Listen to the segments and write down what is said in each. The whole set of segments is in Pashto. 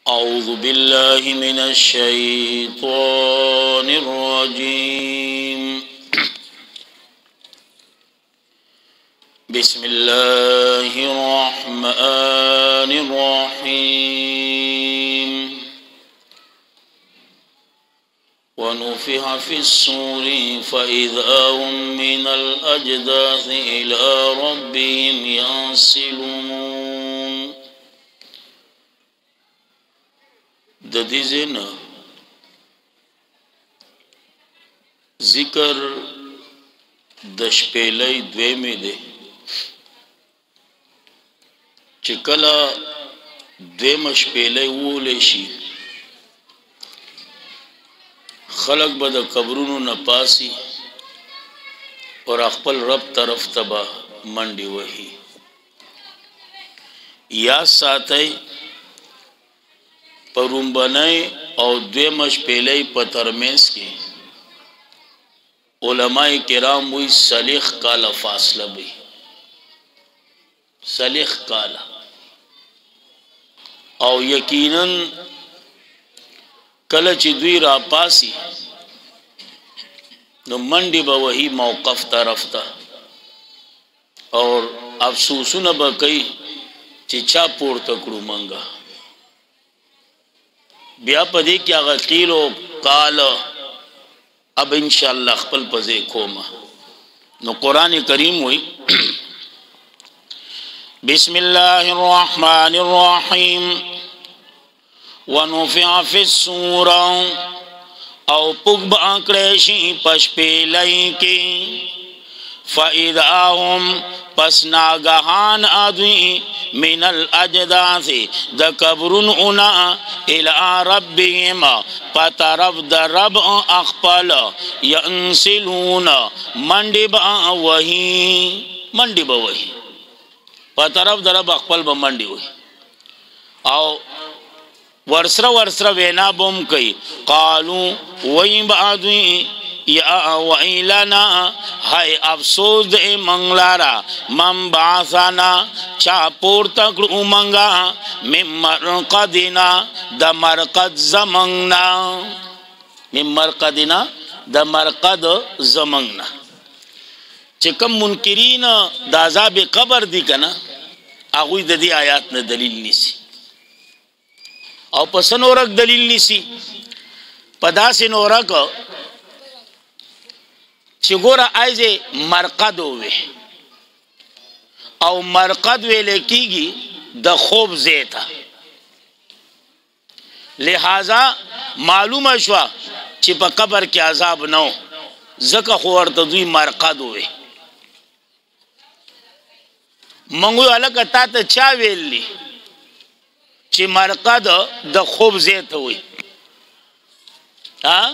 أعوذ بالله من الشيطان الرجيم بسم الله الرحمن الرحيم ونفخ في الصور فإذا هم من الأجداث إلى ربهم ينسلون. د دې زنا ذکر د شپېلې دویمې دی چې کله دویمه شپېلې وولې شي خلق به د قبرونو نه پاسي اور خپل رب طرف ته به منډې وهي. یا ساتي پرومبنای او دویمه شپېلې په ترمنځ کې علماء کرام وی صالح کاله فاصله وي، صالح کاله. او یقینا کله چې دوی را پاسي نو منډي به وਹੀ موقف طرف ته اور افسوسونه به کوي چې چا پورته کړو منګه. بیا پدې کې هغه قیلو قال اب ان شاء الله خپل پځې کومه. نو قران کریم وی بسم الله الرحمن الرحیم ونفخ فی الصور او پوک باکړې شي پشپېلې کې فاذا هم پس ناگهان ادوی من الاجداث د قبرون انا الى ربهم پترف د رب اخپل ينسلون منډي با وਹੀ پترف د رب اخپل به منډي وਹੀ او ورسره وینا بوم کوي قالو وای بعدوی یا ویلنا هاي افسوس دې منګلارا من باسانا چا پورته کړو منګا ممرقدنا د مرقد زمنګنا ممرقدنا د مرقد زمنګنا. چې کوم منکرین د عذاب قبر دي کنه هغه د دې آیات نه دلیل نیسی او پس نورک دلیل نیسی پداس نورک چې ګوره ایزه مرقد وي او مرقد ویل کیږي د خوب زیتا، لہذا معلومه شو چې په قبر کې عذاب نو زکه خو ورته دوی مرقد وي. منغو الکه تا ته چا ویلی چې مرقد د خوب زیت وي؟ ها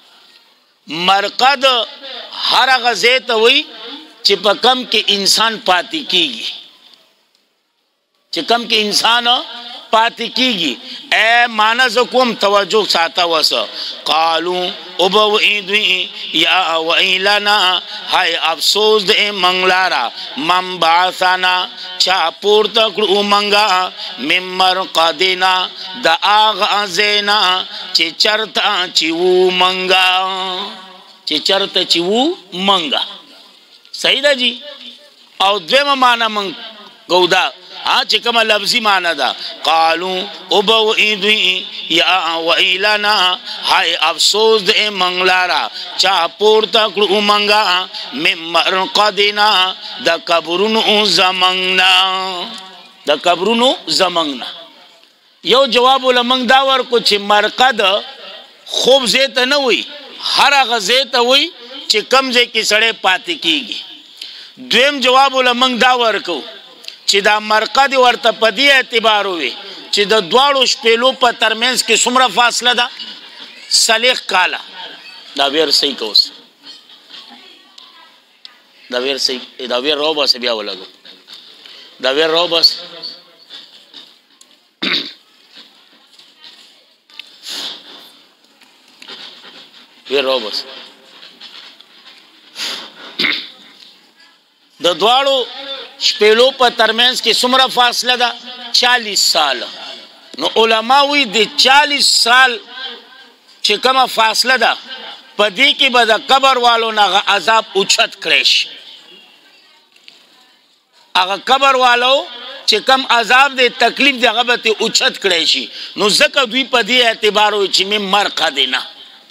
مرقد هر هغه زیت وي چې په کم کې انسان پاتې کیږي، چې کم کې انسان پاتې کیږي. اے مانز کوم توجه ساته وسه قالو ابو ایدوی یا ویلنا هاي افسوس دې منګلارا من باسانا چا پورته کړو منګا ممرقدنا د اغه زینا چې چرتا چې وو منګا چې چرته چې وو منګا. صحیح ده جی. او دویمه معنا من ګودا چې کومه لفظي معنا ده قالو ابو ایدوی یا ویلنا هاي افسوس دې منګلارا چا پورته کړو منګا ممرقدنا د قبرونو زمنګنا د قبرونو زمنګنا. یو جواب ولمنګ دا ورکو چې مرقد خوب زیت نه وي، هر هغه زیت وي چې کم ځای کې سړی پاتې کیږي. دویم جواب ولمنګ دا ورکو چې دا مرقد ورته په دې اعتبار وي چې د دواړو شپېلو په ترمنځ کې څومره فاصله ده؟ صالح کاله. دا ویر صحیح کوس دا ویر صحیح دا ویر رو بس بیا ولګو دا ویر رو بس ویر رو بس د دواړو شپېلو په ترمنځ کې څومره فاصله ده؟ 40 سال. نو علما وی د 40 سال چې کومه فاصله ده په دې کې به د قبر والو نه عذاب اوچت کړی شي. هغه قبر والو چې کم عذاب دی تکلیف دی هغه به ته اوچت کړی شي. نو ځکه دوی په دې اعتبار وي چې مې مرقد نه.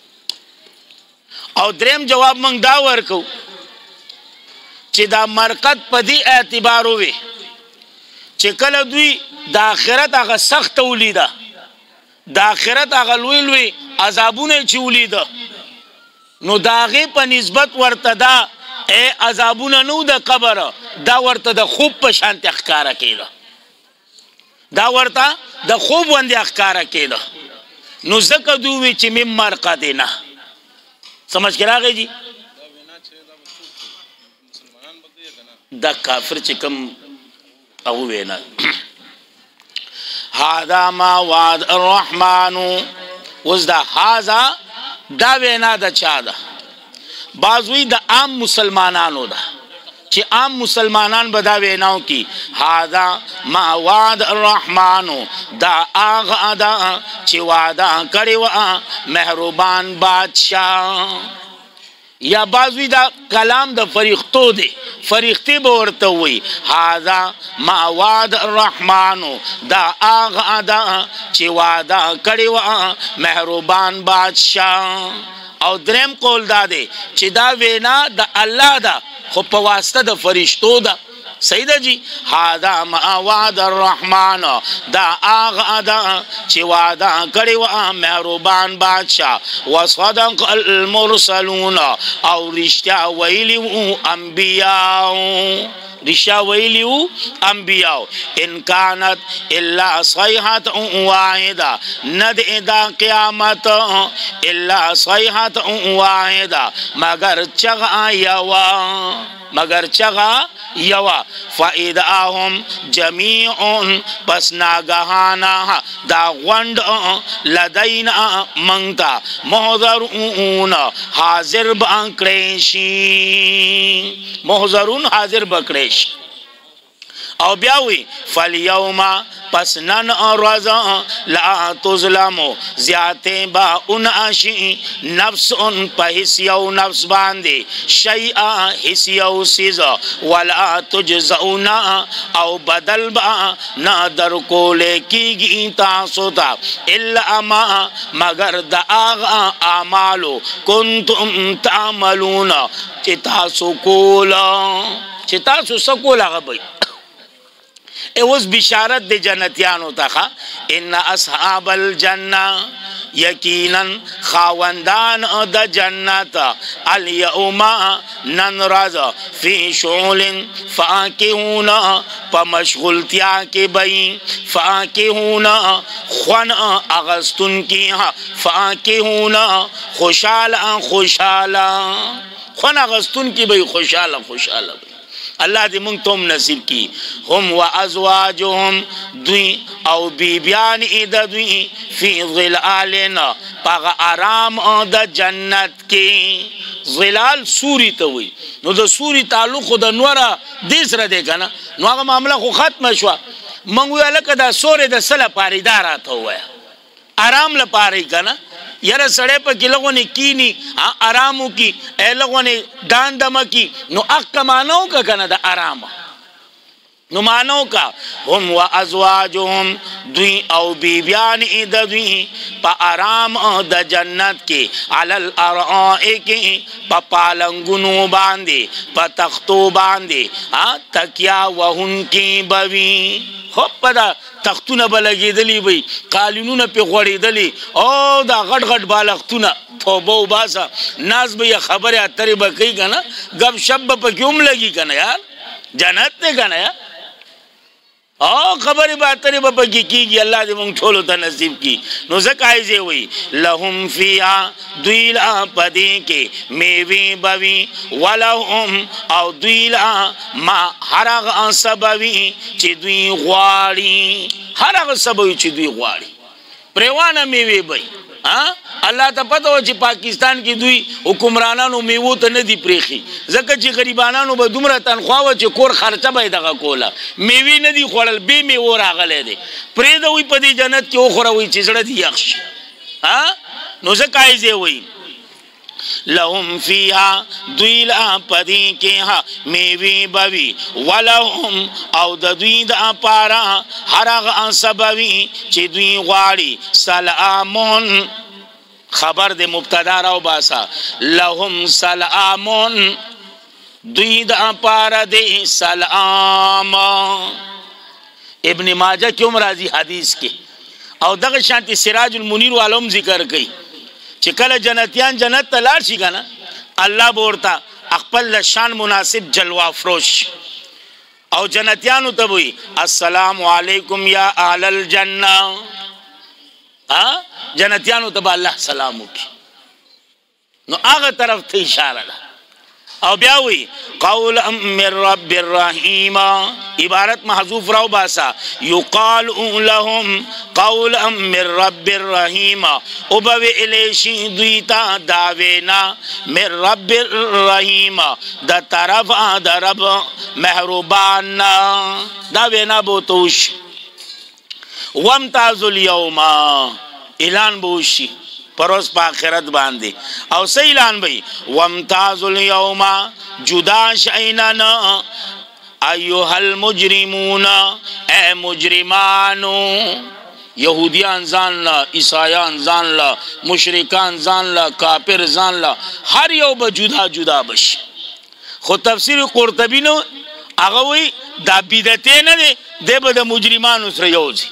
او دریم جواب موږ دا ورکو چې دا مرقد په دې اعتبار وي چې کله دوی د آخرت هغه سخت ولیده، د آخرت هغه لوی لوی عذابونه چې ولیده، نو د هغې په نسبت ورته دا عذابونه نو د قبر، دا ورته د خوب په شانتې ښکاره کېده، دا ورته د خوب باندې ښکاره کېده. نو ځکه دوی وی چې مې مرقد نه. سمجھ کې راغی جی؟ دا کافر چې کوم هغه وینا هذا ما وعد الرحمن، اوس دا هذا دا وینا د چا ده؟ بعضوی د عام مسلمانانو ده چې عام مسلمانان به دا ویناو کی هذا ما وعد الرحمن، دا آغا دا چې وعده کړی و مهربان بادشاہ. یا بعضوی دا کلام د فریختو دی، فریختی به ورته وی هذا ما وعد الرحمن، دا آغا دا چې وعده کړی و مهربان بادشاہ. او دریم قول دا دی چې دا وینا د الله دا خو په واسطه د فرشتو ده. صحیح ده جی؟ هذا ما وعد الرحمن، دا آغا دا چې وعده کړی و مهربان بادشاہ. وصدق المرسلون، او رښتیا ویلي وو انبیاء، رښتیا ویلي وو انبیاء. ان کانت الا صیحة واحده، نه دی دا قیامت الا صیحة واحده مگر چغه یوا، مگر چغه یوا. فاذاهم جمیع، پس ناگهانا دا غوند لدینا منگتا محضرون حاضر بانکریشی، محضرون حاضر بکریشی. او بیاوی فالیوم، پس نن روز لا تظلمو، زیاته با اناشی نفس ان پا حسیو نفس باندی شیعہ حسیو سیزا، ولا تجزونا، او بدل با نا در کولے کی گی تاسو تا الا ما مگر دا آغا اعمالو کنتم تعملون، چی تاسو کولا، چی تاسو سکولا غبی. اوس بشارت د جنتیانو ته ان اصحاب الجنه، یقینا خاوندان د جنت الیوم نن راز فی شغل فاکهون، په مشغولتیا کې بئی فاکهون خوان اغستون کی، فاکهون خوشحال خوشحال خوان اغستون کی بئی خوشحال خوشحال بئی. اللہ دی منگ توم نصیب کی. هم و ازواجهم، دوی او بیبیان اید دوی فی ظلالنا، پاغ آرام دا جنت کی. ظلال سوری تاوی، نو دا سوری تعلق خود نورا دیس را دے کنا، نو آغا معاملہ خو ختم شوا. منگوی علکا دا سور دا سل پاریدارا تاوی آرام لپاری کنا. یاره سړی پکې لغونې کینی آرامو کی لغونې داندمه کی، نو اقا مانو کا کنه د آرامه، نو مانو کا. هم و ازواجهم، دوی او بیبیان د دوی پا آرام د جنت کی علل ارائک، پا پالنگونو باندی پا تختو باندی تکیا وہن کی بوی. خوب پا دا تختونه بلگی دلی بی، قالینونه پی غوڑی دلی، او دا غٹ غٹ بالختونه توبه و باسا ناز بی خبر اتری بکی کنا، گب شب پا کیوم لگی کنا یار، جنت دے کنا یار. او خبری باتری با کی گی، اللہ دی منگ ٹھولو تا نصیب کی. نو زکایزے ہوئی لہم فیا، دویلا پدی کے میوی بوی، ولہم او دویلا ما حرغ سبوی چی دوی غواری، حرغ سبوی چی دوی غواری. پریوانا میوی بوی الله ته پته و چې پاکستان کې دوی حکمرانانو میوو ته نه دي پریخي ځکه چې غریبانانو به دومره تنخواه وه چې کور خرچه به یې دغه کوله میوې نه دي خوړل بې میوو راغلی دی پرېږده وایي په دې جنت کې وخوره وایي چې زړه دې یخ شي نو ځکه یې وایي لهم فيها دوی لا پدی کې میوي بوي ولهم او د دوی د پاره هرغه سبوي چې دوی غواړي سلامون خبر د مبتدا راو باسا لهم سلامون دوی د پاره د سلام ابن ماجه کوم راضي حدیث کې او دغه شانتي سراج المنیر والوم ذکر کوي چې کله جنتیان جنت ته لاړ شي کنه الله بورتا خپل شان مناسب جلوه افروش او جنتیانو ته وي السلام علیکم یا اهل الجنه جنتیانو ته الله سلام وکي نو هغه طرف ته اشاره ده او بیا وی قول من رب الرحیم عبارت محذوف راو باسا یقال لهم قول من رب الرحیم او بوی الیشی دویتا داوینا من رب الرحیم دا طرف دا رب محروبان داوینا بوتوش وامتاز اليوم اعلان بوشی پروس پا آخرت باندې او سه اعلان بھئی وامتاز اليوم جدا شئیننا ایوہ المجرمون اے مجرمانو یہودیان زان لا عیسایان زان لا مشرکان زان لا کافر زان لا ہر یو با جدا جدا بش خود تفسیر قرطبی نو اگوی دا بیدتے نا دے با دا مجرمانو سر یوزی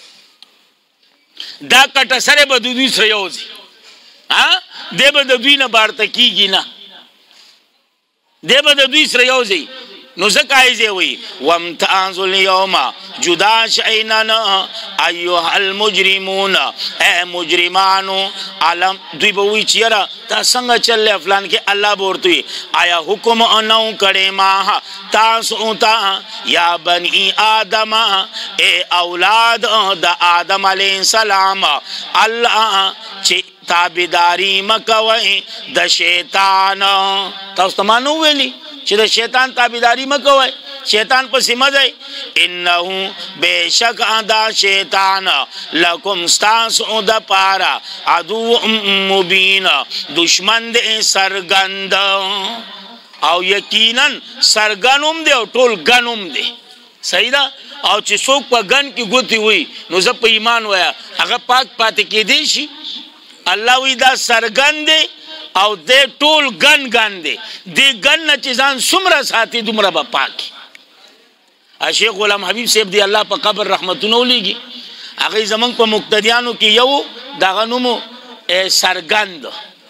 دا کټ سره به دوی سره یوځي دی به د دوی نه بارته کېږي نه دی به د دوی سره یوځي نو ځکه یې وایي وامتاز اليوم جدا شئیننا ایها المجرمون اے مجرمانو علم دوی به وایي چې یاره تا څنګه چل فلان کې الله به ورته وي آیا حکم نو کړی ما تاسو ته یا بنی آدم اے اولاد د آدم علیه السلام الله چې تابعداري مکوئ د شیطان تاسو ته ما نو ویلي چې د شیطان تابعداري مکوئ شیطان پسې مه ځئ انه بېشک دا شیطان لکم ستاسو دپاره عدو مبین دشمن دی سرګند او یقینا سرګنوم دی او ټول ګنوم دی صحیح ده او چې څوک په ګن کې ګوتې وي نو زه په ایمان وایا هغه پاک پاتې کېدی شي الله وی دا سرګن دی او دې ټول ګن دی دې ګن نه چې ځان څومره ساتي دومره به پاکي شیخ غلام حبیب صاحب دی الله په قبر رحمتونه ولیږي هغه زمونږ په مقتدیانو کې یو دغه نوم سرګند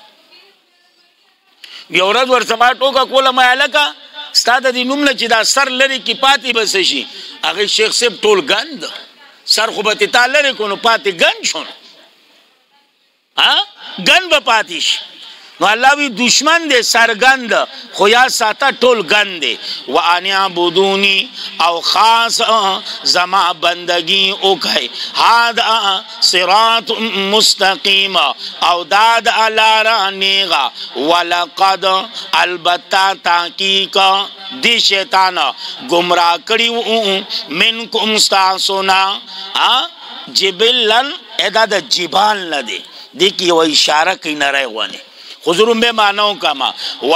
یو ورځ ورسما ټوکه کوله ما هلکه ستا د دې نوم نه چې دا سر لرې کې پاتې به څه شي هغې شیخ صاحب ټول ګند سر خو به تې تا لرې کړو نو پاتې ګند شو نو ګند به پاتې شي نو الله وی دشمن دی سرګند خو یا ساته ټول ګند دی وان اعبدونی او خاص زما بندگی وکړئ هذا صراط مستقیم او داد لاره نیغه ولقد البته تحقیق دی شیطان گمراه کړي منکم ستاسو نه جبلن ادا د جبال نه دی دی کی یو اشاره کوي نری غونې حضورم به مانو کما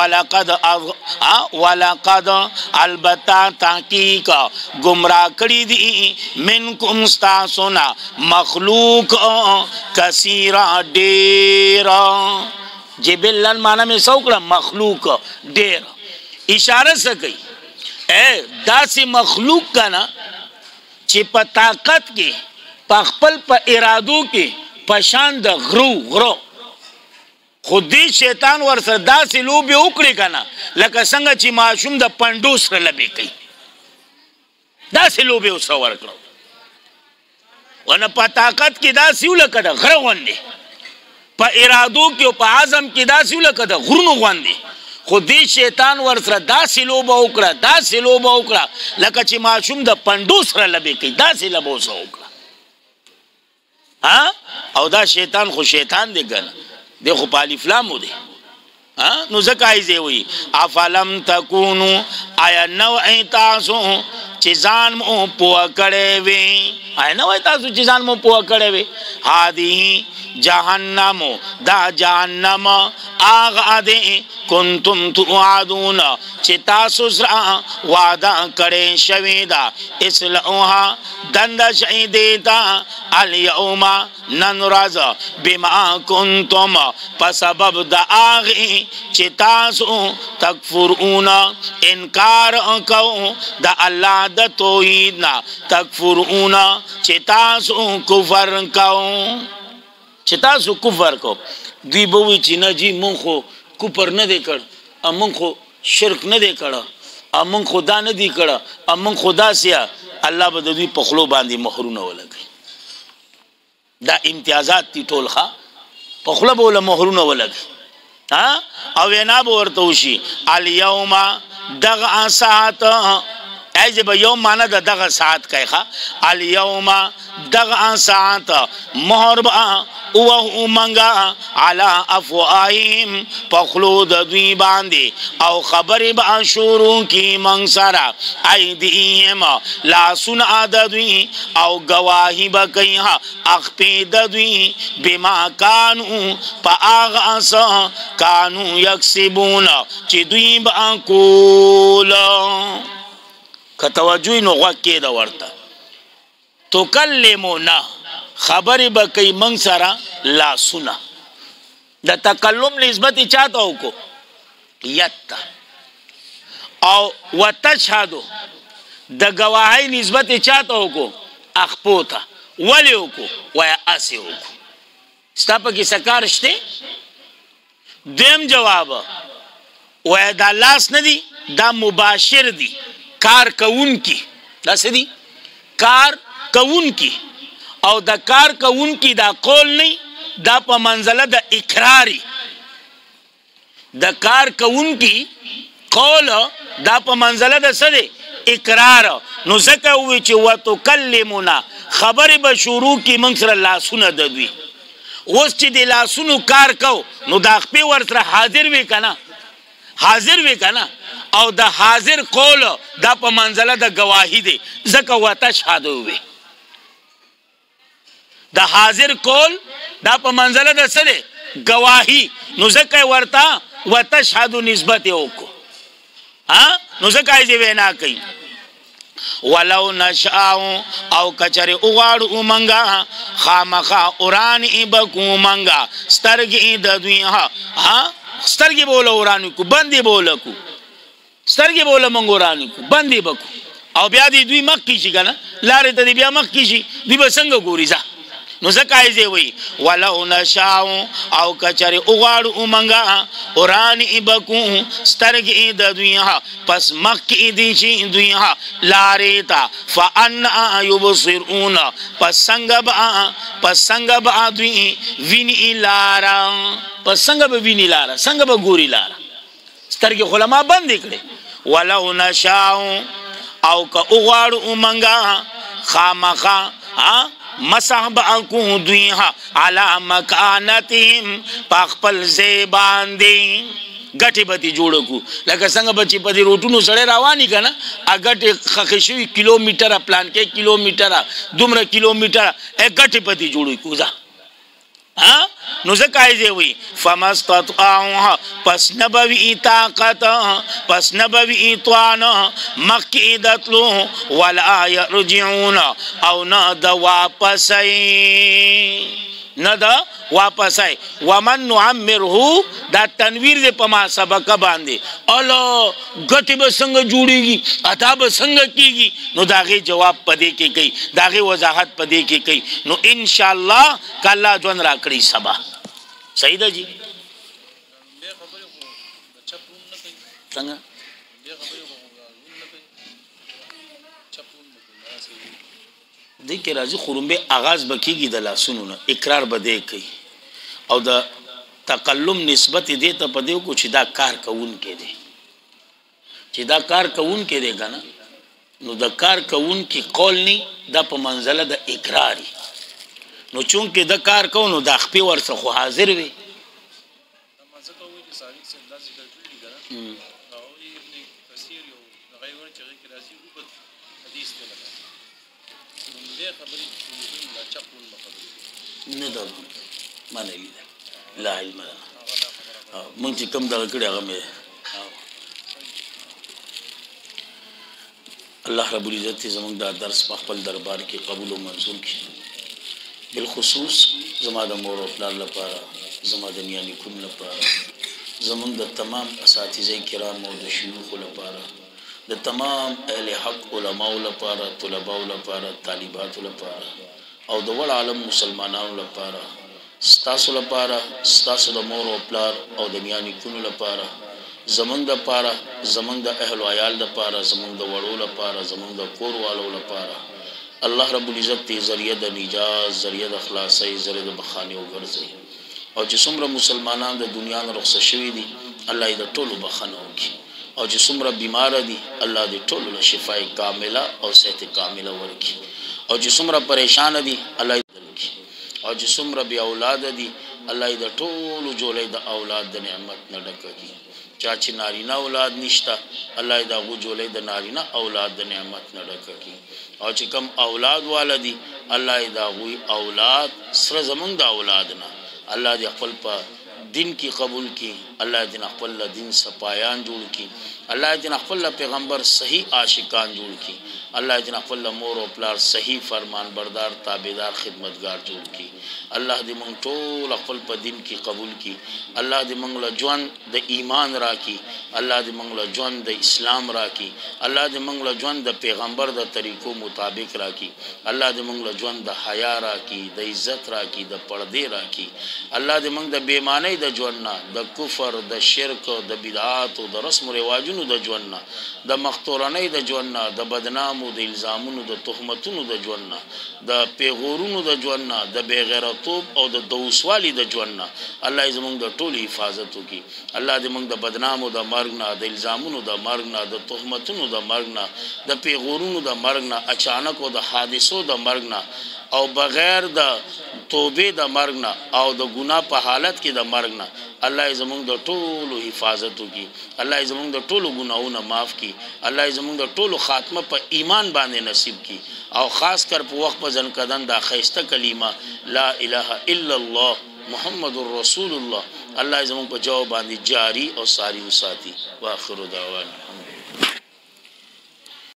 ولقد البتا تحقیق گمراه کړي دي منکم استاسنا مخلوق کثیرا ډیر جبلن معنا می سوکړه مخلوق ډیر اشاره سکی اے داسې مخلوق کنا چې په طاقت کې په خپل په ارادو کې پشان د غرو خودی شیطان ورسره داسې لوبې وکړي کنه لکه څنګه چې ماشوم د پنډو سره لبې کوي داسې لوبې ورسره ورکړو ونه په طاقت کې داسې ولکه د غره غوندې په ارادو کې او په عزم کې داسې ولکه د غرونو غوندې خودی شیطان ورسره داسې لوبه وکړه لکه چې ماشوم د پنډو سره لبې کوي داسې لوبه ورسره وکړه او دا شیطان خو شیطان دی کنه دی خو په الف لام دی نو زکای زی وی افلم تکونو آیا نو تاسو چې ځان مو پوه کړی وي آیا نو تاسو چې ځان مو پوه کړی وي هادي جهنم دا جهنم آغا دے کنتم توعدون چې تاسو سره وعده کړی شوی دا اسلوها دند شي دیتا الیوم نن ورځ بما کنتم په سبب د هغې چې تاسو تکفرون انکار کوو د الله د توحید نه تکفرون چې تاسو کفر کوو چې تاسو کفر کو دوی به وي چې نه جی مونږ خو کفر نه دی کړ مونږ خو شرک نه دی کړه مونږ خو دا نه دی کړه مونږ خو داسې الله به د دوی په خولو باندې مهرونه ولګوي دا امتیازات دي ټول ښه په خوله به له مهرونه ولګوي او وینا به ورته وشي الیوم دغه ساعت ایجب یوم مانا دا دغه ساعت کئی خوا الیوم دغه ساعت مهر با او منگا علا افواهیم پخلو د دوی باندې او خبری با شروع کی منگ سرا ایدیم لاسون آد دوی او گواهی با کئی اخپی د دوی بما کانو پا آغاس کانو یکسبون چی دوی با کولا کتوجوی نو غوکی دا ورطا تو کلمونا خبری با کئی منگ سرا لا سنا دا تکلم نسبتی چاہتا ہو کو یتا او وتشهدو دا گواہی نسبتی چاہتا ہو کو اخپوتا ولی ہو کو ویا اسی ہو کو ستا پا کی سکارشتے دیم جواب ویا دا لاس ندی دا مباشر دی کار کون کی دا سدی کار کون کی او دا کار کون کی دا قول نہیں دا پا منزله دا اقراری دا کار کون کی قول دا پا منزله دا سدی اقرار نو زکا ہوئی چی واتو کلمونا خبر بشورو کی منصر لاسونا دوی وست چی دی لاسونو کار کو نو دا خپی ورسر حاضر وی کنا حاضر وی کنا او دا حاضر قول دا پا منزله دا گواہی دی زکا وتشهدو وی دا حاضر قول دا پا منزله دا سده گواہی نو زکا ورطا وتشهدو نسبت اوکو نو زکا ایزی وینا کئی ولو نشاؤ او کچر اغاڑو منگا خامخا اورانی بکو منگا سترگی ددوی سترگی بولا اورانی کو بندی بولا کو سترگی بولا منگ اورانی کو بندی بکو او بیا دی دوی مخ کیشی کنا لاری تا دی بیا مخ کیشی دوی بسنگ گوری زا نو زکایزی وی ولو نشاؤ او کچر اغاڑو منگا اورانی بکو سترگی ددوی پس مخ کی دیشی دوی لاری تا فانا یبصرون پس سنگ با دوی وینی لارا پس سنگ با وینی لارا سنگ با گوری لارا سترگی خلما بند اکڑے ولو نشاؤ او کا اغاڑو منگا خامخا مسح باکو دوی علا مکانتهم پاخپل زیبان دی گٹی بتی جوڑو کو لکه څنګه بچی پدی روټونو سړی رواني کنه ا گٹی خخشوی کیلومتر پلان کې کیلومتر دومره کیلومتر ا گٹی پتی جوړو کو ځا نو زکای دی وی فمستطاعوا پس نبوی طاقت پس نبوی توان مقیدتلو ولا یرجعون او نه د واپسای ومن نعمره دا تنویر دے پما سبق باندے اللہ گٹی بسنگ جوڑی گی اتا بسنگ کی گی نو داغی جواب پدے کے کئی داغی وضاحت پدے کے کئی نو انشاءاللہ کہ اللہ جون راکڑی سبا صحیح دا جی سنگا دیکھ رازی خورنبے آغاز بکی گی دلا سنونا اقرار بدے کئی او دا تقلم نسبت دیتا پدیو کو چی دا کار کون کے دے چی دا کار کون کے دے گا نا نو دا کار کون کی قول نی دا پا منزله دا اقراری نو چونکہ دا کار کون نو دا خپی ورسا خو حاضر وی نه دا ما نه لیدل لا علم لنا مونږ چې کوم دغه کړي هغه مې الله رب العزت زمونږ دا درس په خپل دربار کې قبول او منظور کړي بالخصوص زما د مور او پلار لپاره زما د نیا نیکونو لپاره زمونږ د تمام اساتذه کرام او د شيوخ لپاره د تمام اهل حق علماء لپاره طلباء لپاره طالبات لپاره او د ول عالم مسلمانانو لپاره ستاسو لپاره ستاسو د مور او پلار او د نیا نیکونو لپاره زمونږ د لپاره زمونږ د اهل او عیال لپاره زمونږ د وړو لپاره زمونږ د کور والو لپاره الله رب العزت ته ذریعہ د نجات ذریعہ د خلاصي ذریعہ د بخانه وګرځي او چې څومره مسلمانان د دنیا نه رخصت شوي دي الله یې د ټولو بخنه وکړي او چې څومره بیمار دي الله دې ټولو له شفای کامله او صحت کامله ورکړي او چې څومره پریشان دي الله یې ورکړي او چې څومره بی اولاد دي الله یې د ټولو جوړې د اولاد د نعمت نه ډک کړي چا چې نارینه اولاد نشته الله یې دا غو جوړې د نارینه اولاد د نعمت نه ډک کړي او چې کم اولاد والدي الله یې دا غوي اولاد سره زمونږ د اولاد نه الله دې خپل په دین کی قبول کی الله دې خپل دین سپایان جوړ کی الله دې خپل پیغمبر صحیح عاشقان جوړ کی الله دې خپل مور او پلار صحیح فرمان بردار تابعدار خدمتگار جوړ کی الله دې مونږ ټول خپل په دین کی قبول کی الله دې مونږ له ژوند د ایمان راکی الله دې مونږ له ژوند د اسلام راکی الله دې مونږ له ژوند د پیغمبر د طریقو مطابق راکی الله دې مونږ له ژوند د حیا راکی د عزت راکی د پردې راکی الله دې مونږ د بیمانۍ د ژوند نه د کفر د شرک د بدعات او د رسم او رواجونو د ژوند نه د مختورنۍ د ژوند نه د بدنامو د الزامونو د تهمتونو د ژوند نه د پیغورونو د ژوند نه د بغیرتوب او د دوسوالي د ژوند نه الله زموږ د ټولو حفاظت وکړي الله دې موږ د بدنامو د مرګ نه د الزامونو د مرګ نه د تهمتونو د مرګ نه د پیغورونو د مرګ نه اچانک او د حادثو د مرګ نه او بغیر د توبې د مرګ نه او د ګناه په حالت کې د مرګ نه الله زموږ د ټولو حفاظت وکړي الله زموږ د ټولو ګناهونه معاف کړي الله زموږ د ټولو خاتمه په ایمان باندې نصیب کړي او خاص کر په وخت په ځن کدن دا خیسته کلمه لا اله الا الله محمد رسول الله الله زموږ په جواب باندې جاری او ساری وساتي واخر دعوانا